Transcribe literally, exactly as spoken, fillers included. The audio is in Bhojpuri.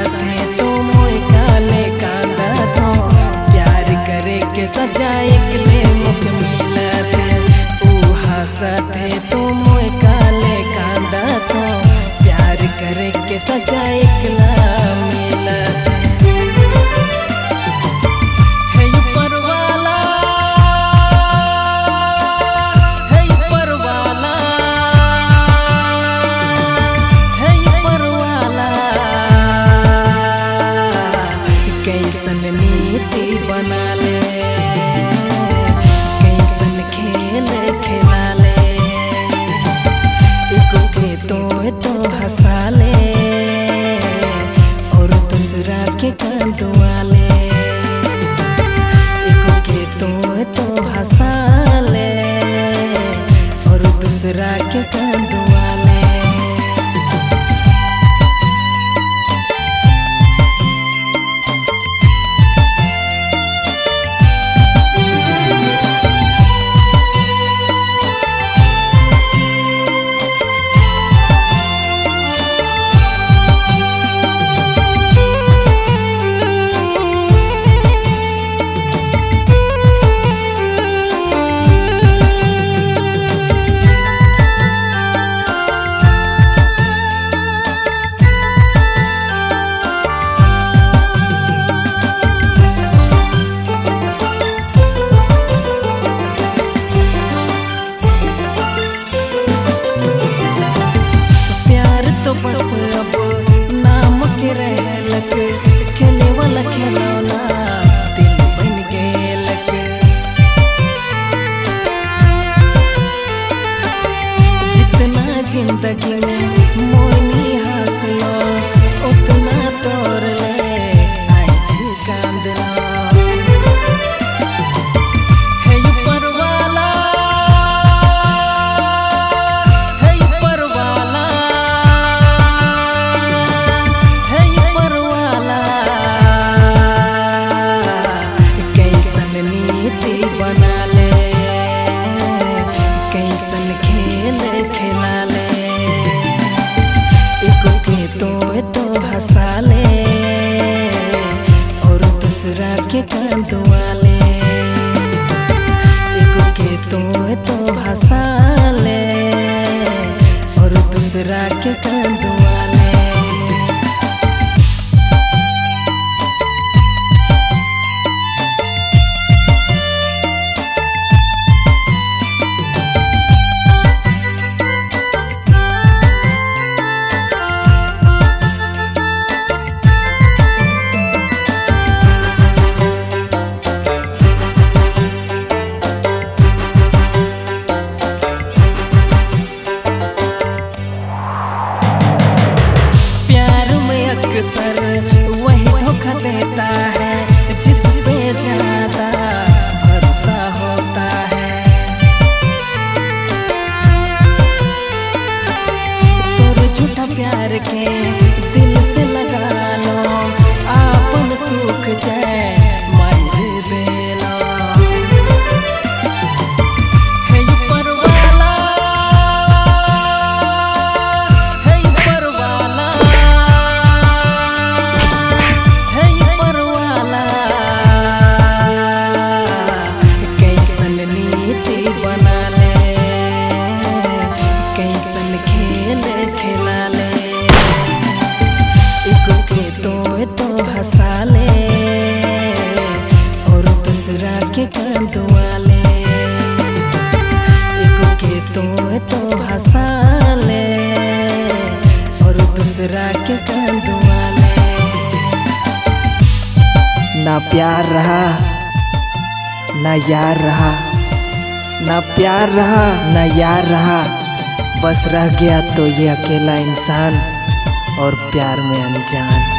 साथे तो मोए काले कांदा तो प्यार करे के सजा एकले मुख मिलत उहा साथे तो मोए काले कांदा तो प्यार करे के सजा एकला मिलत कैसन नीति बना ले कैसन खेल खेला ले एक के तो तो हंसा ले और दूसरा के कंदुआ ले एक के तो तो हंसा ले और दूसरा के कंदुआ ले बस अब नाम के रहलक खेले वाला खिलौना दिल बन गेलक जितना जिंदगी में मोनी हासिलो उतना तोड़ ले आज कांदना नीति बना ले कैसन खेल खेला ले एक के तो तो हंसा ले और दूसरा के कंदुआ ले एक के तो तो हंसा ले और दूसरा के कंदुआ ले अक्सर वही धोखा देता है जिस पे ज्यादा भरोसा होता है तोर झूठा प्यार के दिल से लगा लो आपन सुख जाए मार देला बना ले कैसन खेल खेला ले एक के तो तो हंसा ले और दूसरा के कंदुआ ले एक के तो तो हंसा ले और दूसरा के कंदुआ ले ना प्यार रहा ना यार रहा ना प्यार रहा ना यार रहा बस रह गया तो ये अकेला इंसान और प्यार में अनजान।